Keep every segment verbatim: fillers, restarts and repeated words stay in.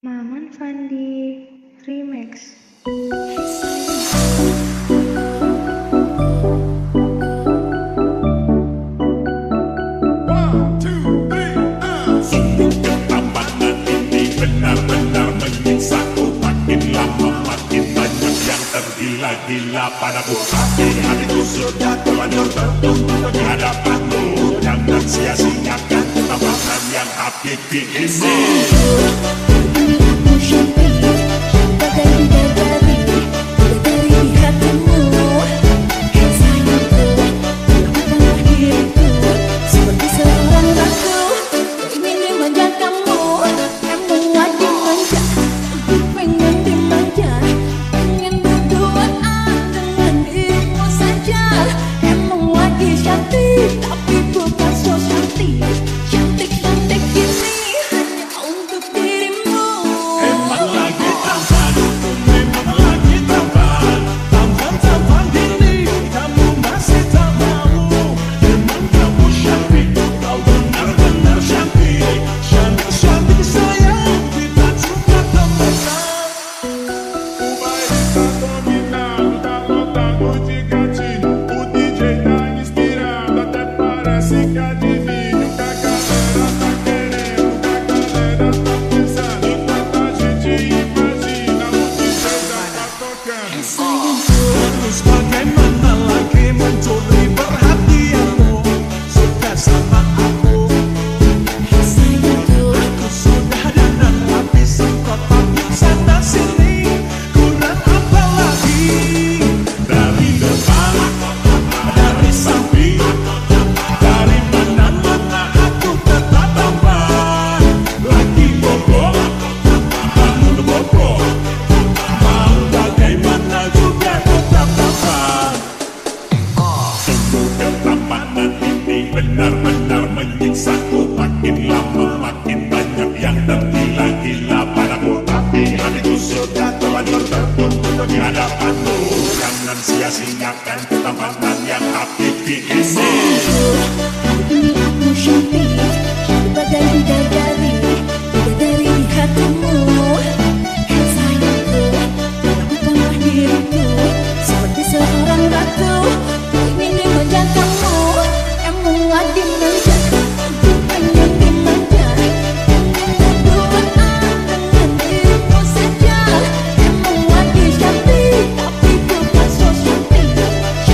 Maman Fandi Remix. One, two, three, uh. Sungguh ketampanan ini benar-benar menyiksaku. Makin lama makin banyak yang tergila-gila padaku. Tapi hatiku sudah terlanjur tertutup di hadapanmu. Jangan sia-siakan ketampanan yang hakiki ini. Tapi bukan so cantik, cantik-cantik ini hanya untuk dirimu. Emang lagi tampan, memang lagi tampan. Tampan-tampan ini kamu masih tak mau. Emang kamu cantik, kau benar-benar cantik. Cantik-cantik sayang, kita cuma temenan. Vai estar dominado, tá lotado de gatinho. O D J tá inspirado, até parece que adivinha o que a galera tá querendo, o que a galera tá pensando. Enquanto a gente imagina, o D J já tá tocando. Terus bagaimana lagi mencuri perhatianmu? Suka sama aku, aku sudah dandan habis semprot parfum sana sini. Kurang apa lagi? Dari depan, dari samping, dari mana-mana aku tetap tampan. Lagi bobo, bangun bobo, mau bagaimana juga tetap tampan. Sungguh ketampanan ini benar-benar menyiksaku. Makin lama makin banyak yang tergila-gila padaku. Tapi hatiku sudah terlanjur tertutup di hadapanmu. Jangan sia-siakan ketampanan yang hakiki ini. Ini aku cantik, bagai bidadari, bidadari di hatimu. Hei sayangku, lakukanlah diriku seperti seorang ratu. Ku ingin dimanja kamu, emanglah dimanja. Aku pengen dimanja, pengen berduaan dengan dirimu saja. Emang lagi cantik, tapi bukan so cantik,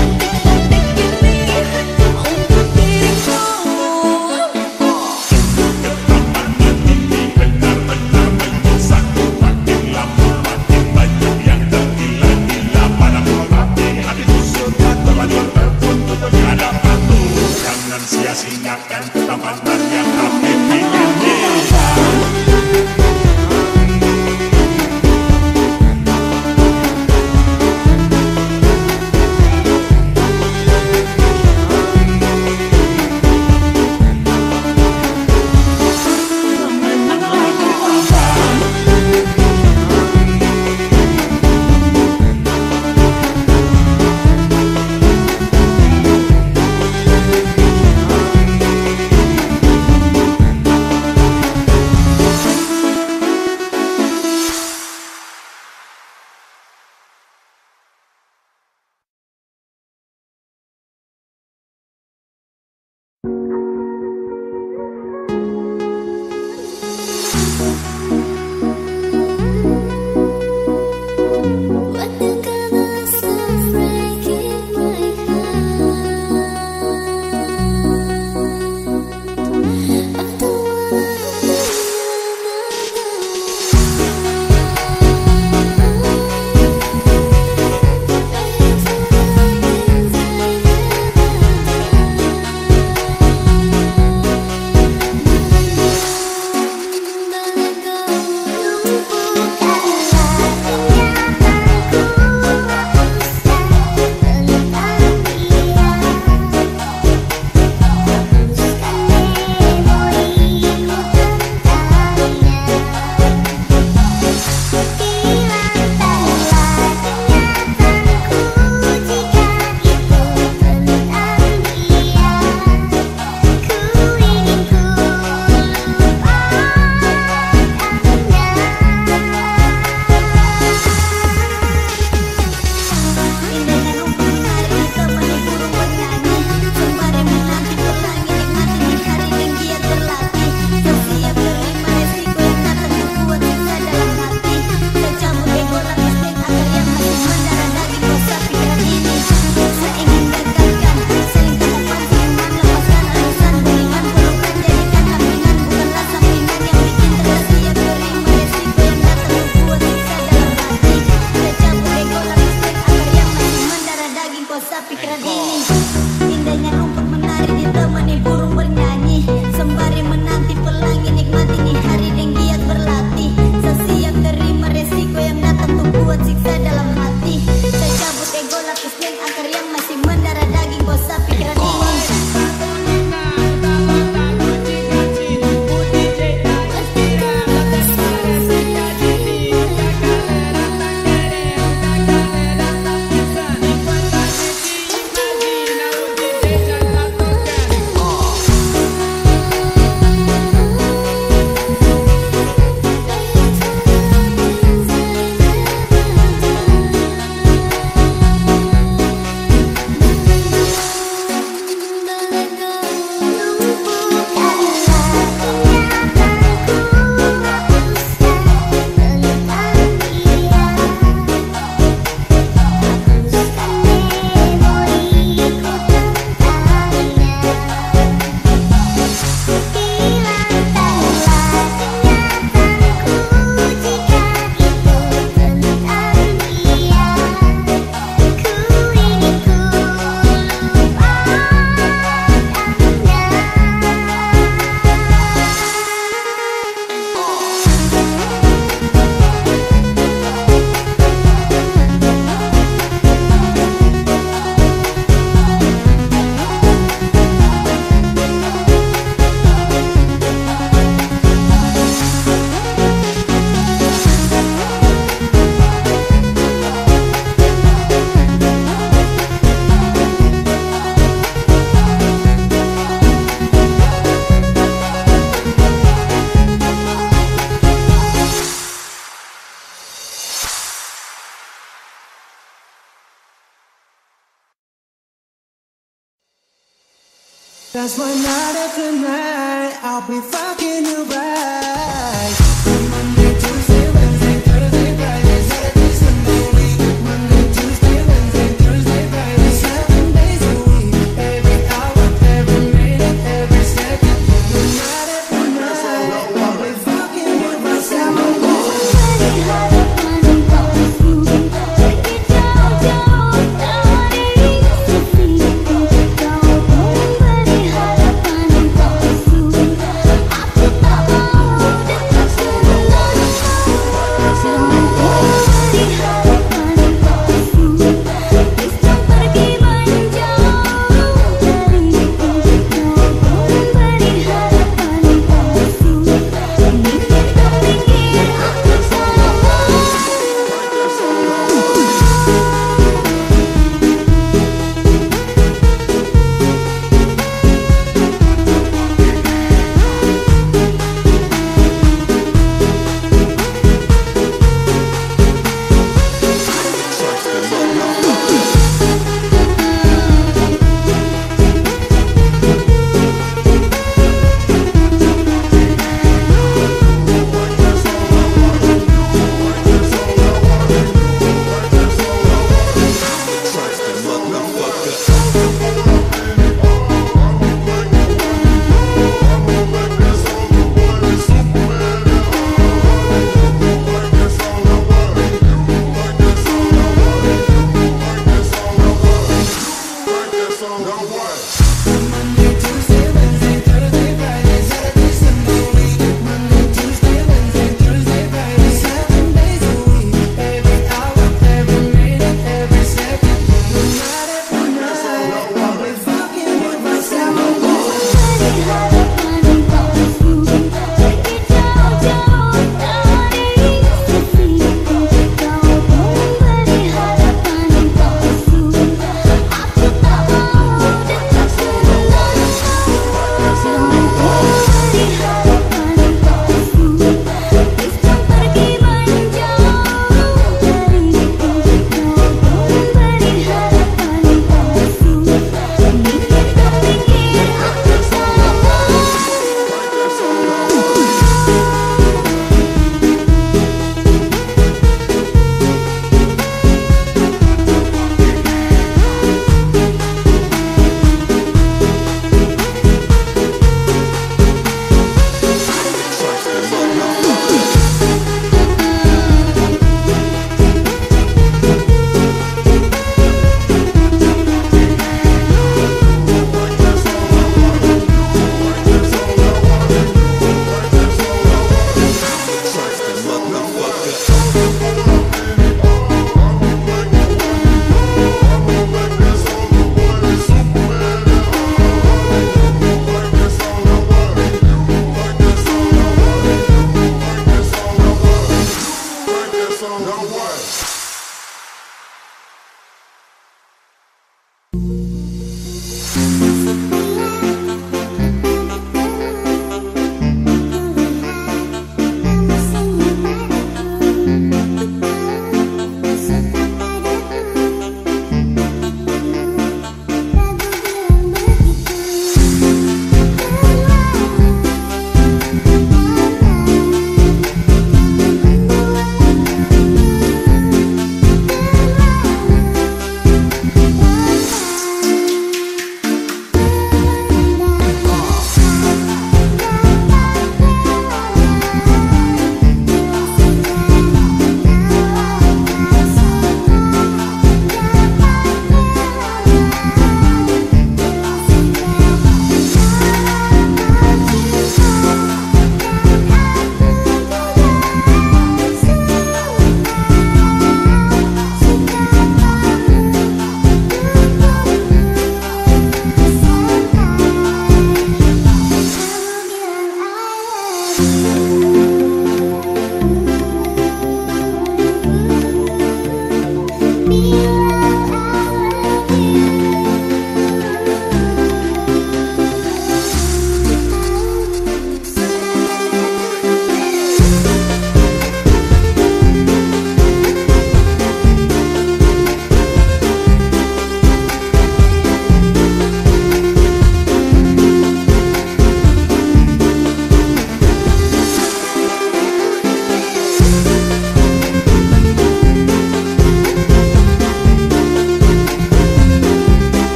That's why night after night I'll be fucking you right. Monday, Tuesday, Wednesday, Thursday, Friday, Saturday, Sunday, week. Monday, Tuesday, Wednesday, Thursday, Friday, seven days a week. Every hour, every minute, every second. Night after night I'll be fucking you right. Beri harapan palsu, pergi jauh-jauh dari sisi. Kau memberi harapan palsu, aku tak mau dekat sebelahmu. Jangan beri harapan palsu, bisa pergi menjauh dariku. Kau memberi harapan palsu, mikir tak pikir aku salah.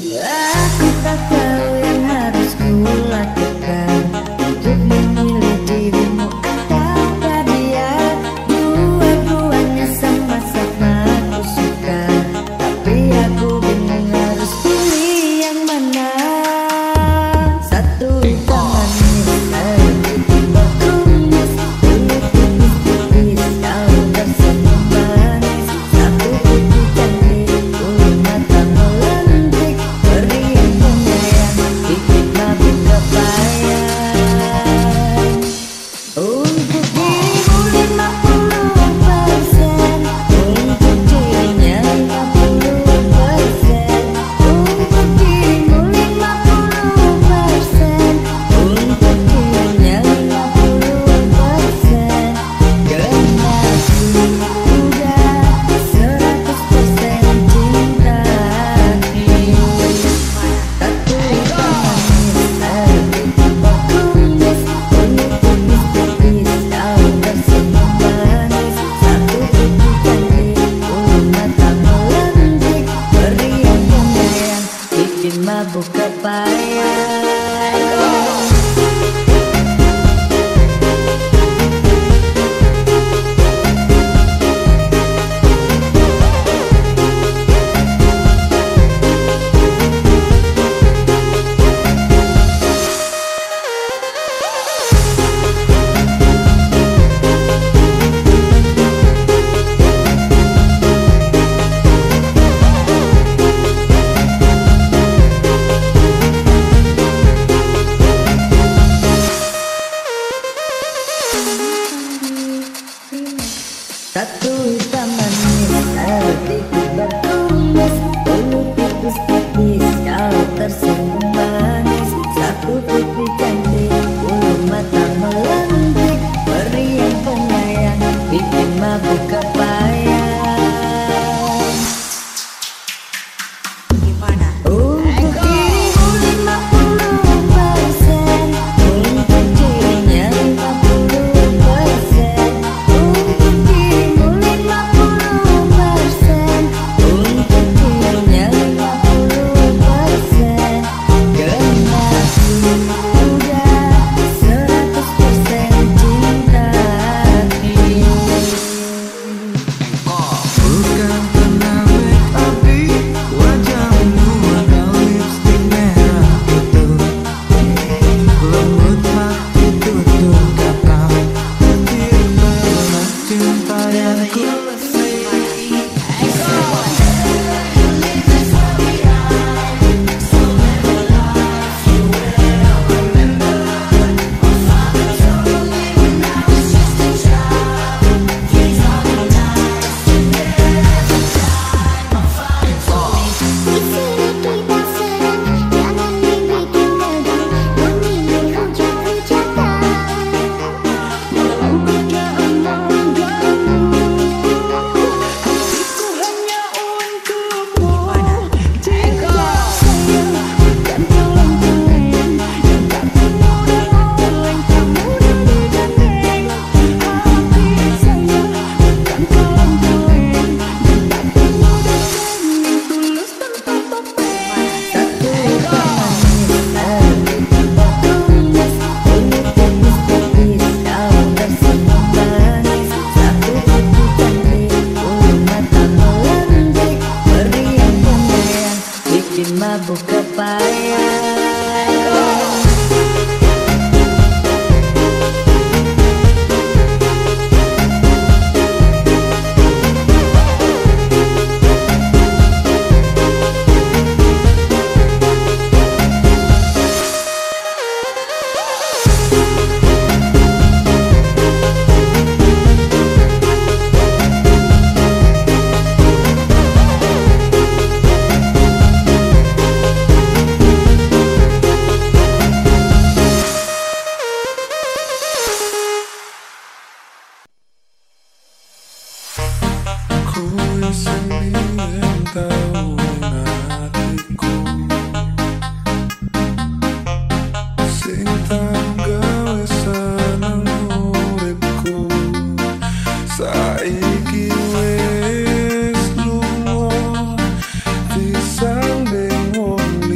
Aku tak tahu yang harus kulakukan untuk memilih dirimu atau dia. Dua-duanya sama-sama aku suka, tapi aku bingung harus pilih yang mana. Satu hitam manis, satu kumis, kulit tipis-tipis, kau tersenyum manis. Satu pipi cantik, bulu mata melentik, beri yang penyayang, bikin mabuk kebayang. Untuk dirimu lima puluh persen, untuk dirinya lima puluh persen. Untuk dirimu lima puluh persen, untuk dirinya lima puluh persen. Karena aku udah seratus persen cinta. Satu hitam manis, satu kumis, kulit tipis-tipis, kau tersenyum manis. Satu pipi cantik, bulu mata melentik, beri yang penyayang, bikin mabuk kebayang. Satu hitam manis, sedikit bertumis, bulu tipis-tipis, kau tersenyum manis. Satu pipi cantik, bulu mata melentik, beri yang penyayang, bikin mabuk kebayang. Untuk dirimu lima puluh persen, untuk dirinya lima puluh persen. Untuk dirimu lima puluh persen, untuk dirinya lima puluh persen. Karena aku udah seratus persen cinta. Bukan pernah make up-i, wajahmu ada lipstick merah putih. Lembut hati tutur kata, petir belas cinta yang ku mabuk kebayang. Saiki wis lunga disanding wong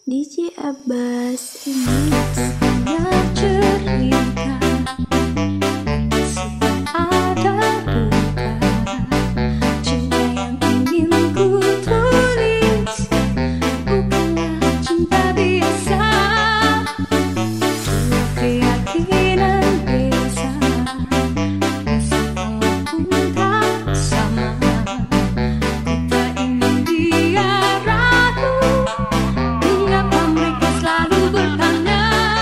D J Abbas ini hanya cerita, ada duka, cinta yang ingin ku tulis bukanlah cinta biasa, dua keyakinan biasa, meskipun tak sama. Ku tak ingin dia ragu, mengapa mereka selalu bertanya.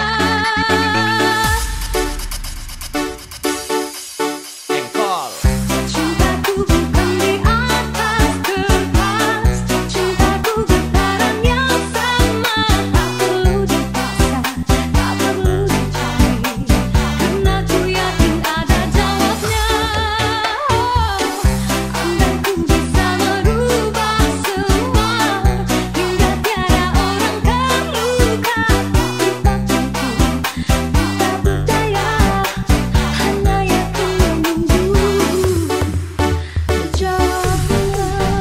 Engkol. Cintaku bukan di atas kertas, cintaku getaran yang sama. Tak perlu dipaksa, tak perlu dicari, karena ku yakin ada jawabnya. Andai ku bisa merubah semua, hingga tiada orang terluka. Tapi tak cukup, tak berdaya, hanya yakin menunggu jawabnya.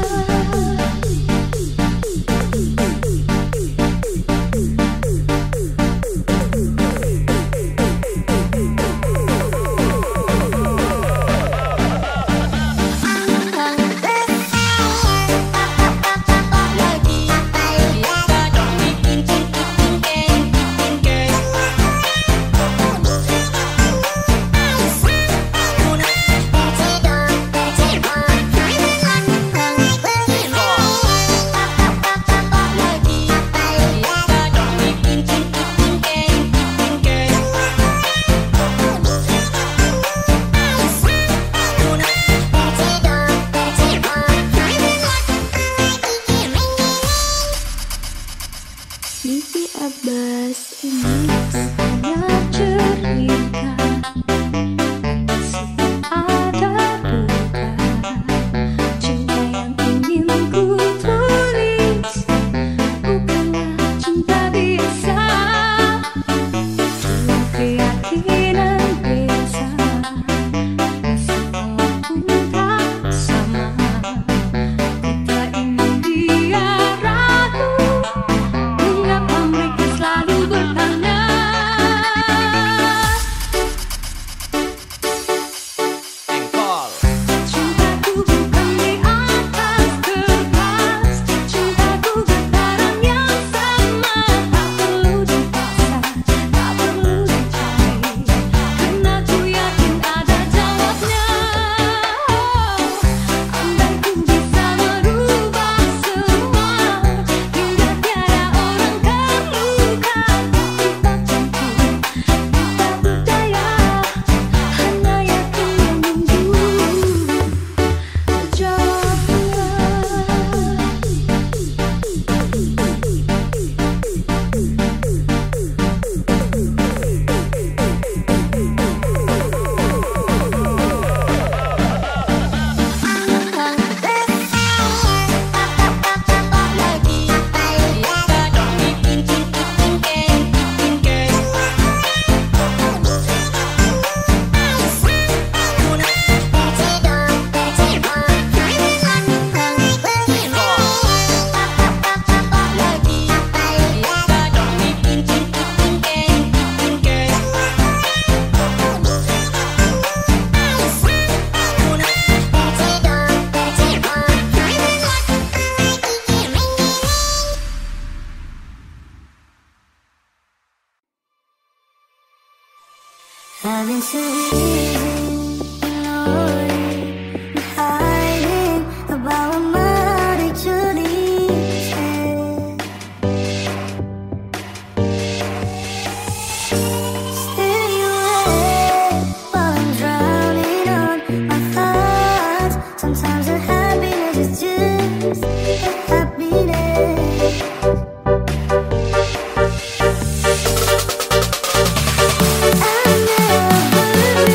D J Abbas ini hanya cerita, ada duka, cinta yang ingin ku tulis bukanlah cinta biasa, dua keyakinan biasa, meskipun tak sama. Ku tak ingin dia ragu, mengapa mereka selalu bertanya. Engkol. Cintaku bukan di atas kertas, cintaku getaran yang sama. Tak perlu dipaksa, tak perlu dicari, karena ku yakin ada jawabnya. Andai ku bisa merubah semua, hingga tiada orang terluka. Tapi tak cukup, tak berdaya, hanya yakin menunggu jawabnya. I've been so easy, ignoring, hiding about what might actually say. Stay away while I'm drowning on my thoughts. Sometimes the happiness is just a happiness. I never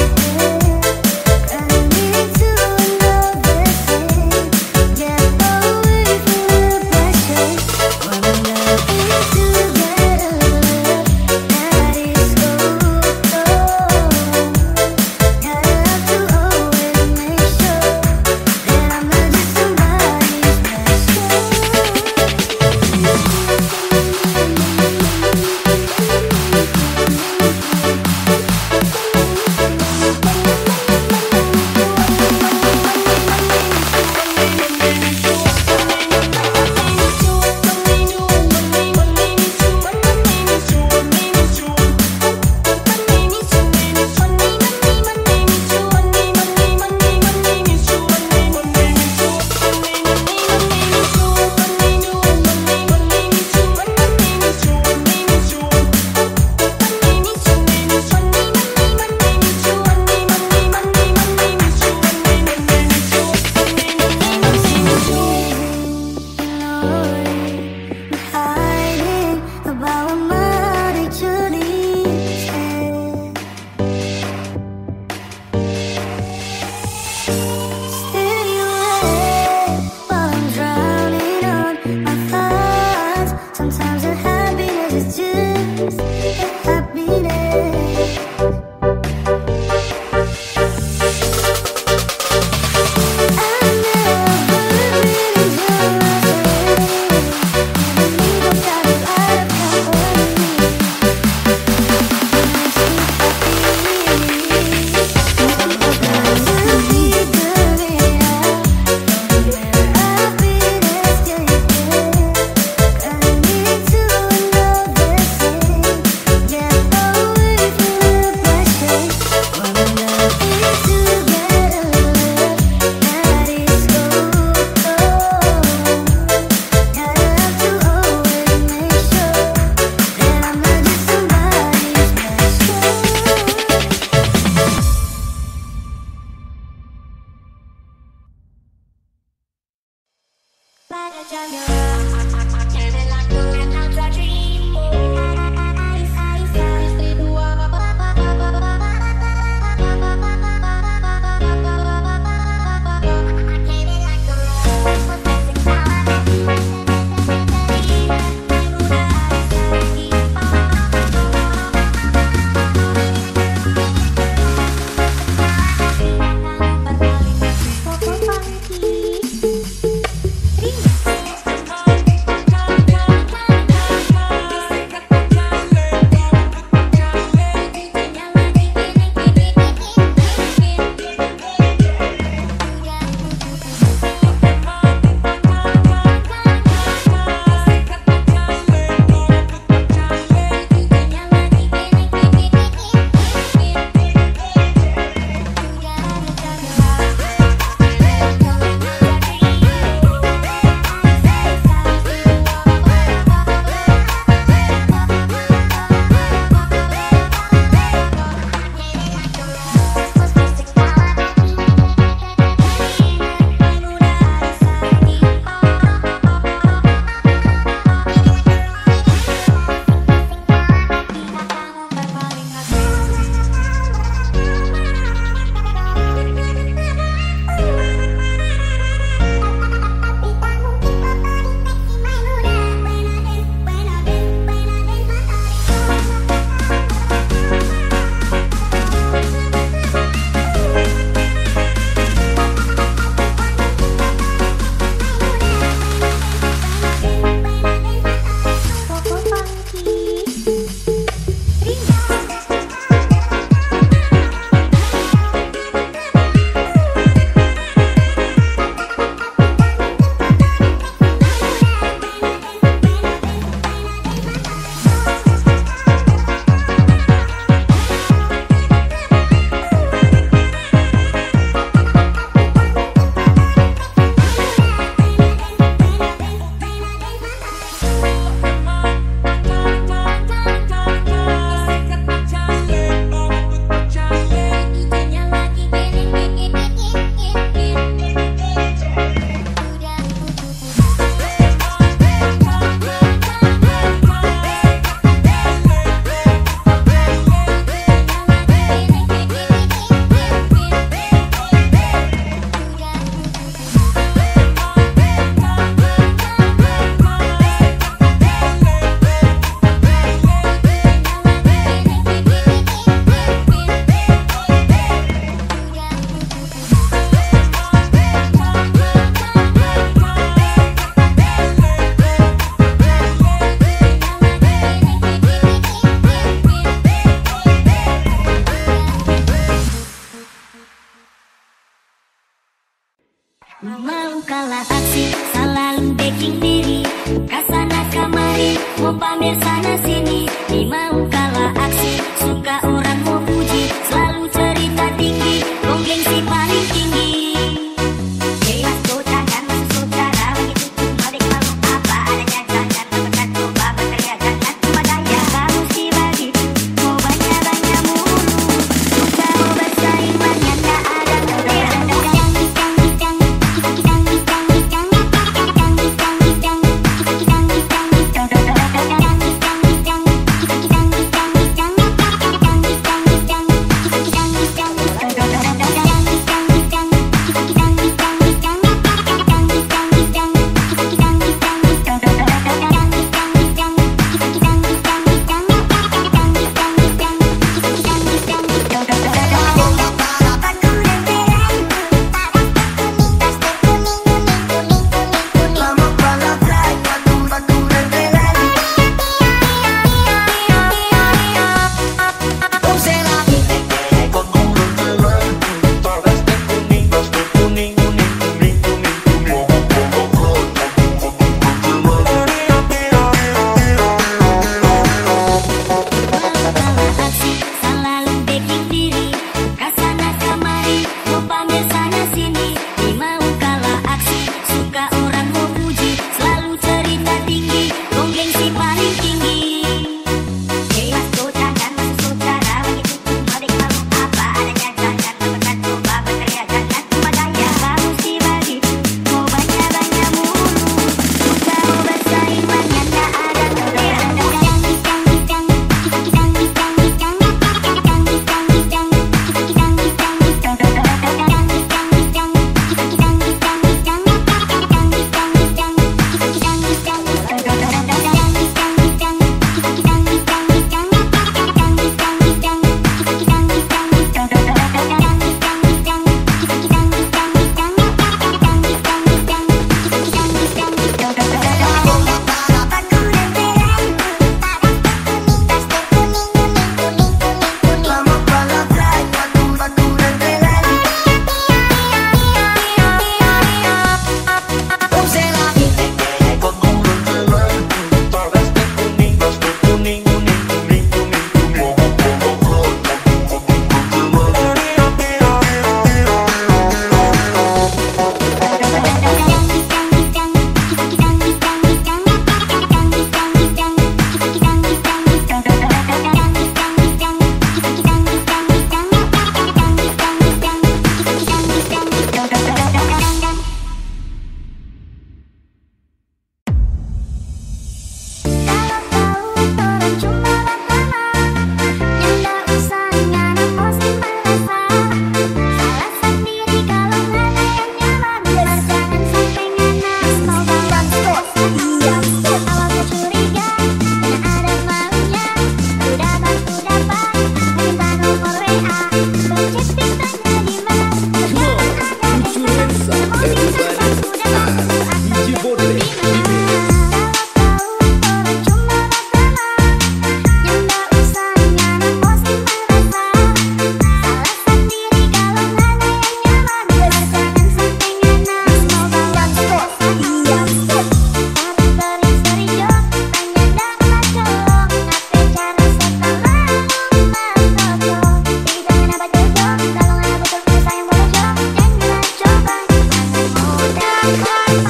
really Mau kalah aksi, selalu backing diri. Kasana kamari, mau pamer sana sini. Di mau kalah aksi, suka orang mau puji. Selalu cerita tinggi, dong gengsi paling tinggi. Jelas kota dan masuk saudara, begitu tuh malik malu apa adanya. Jangan teman coba berkarya, jangan cuma daya. Kamu sih begitu, mau banyak-banyak mulu. Suka mau bersaing, banyak tak ada kebenaran. Kita Bye.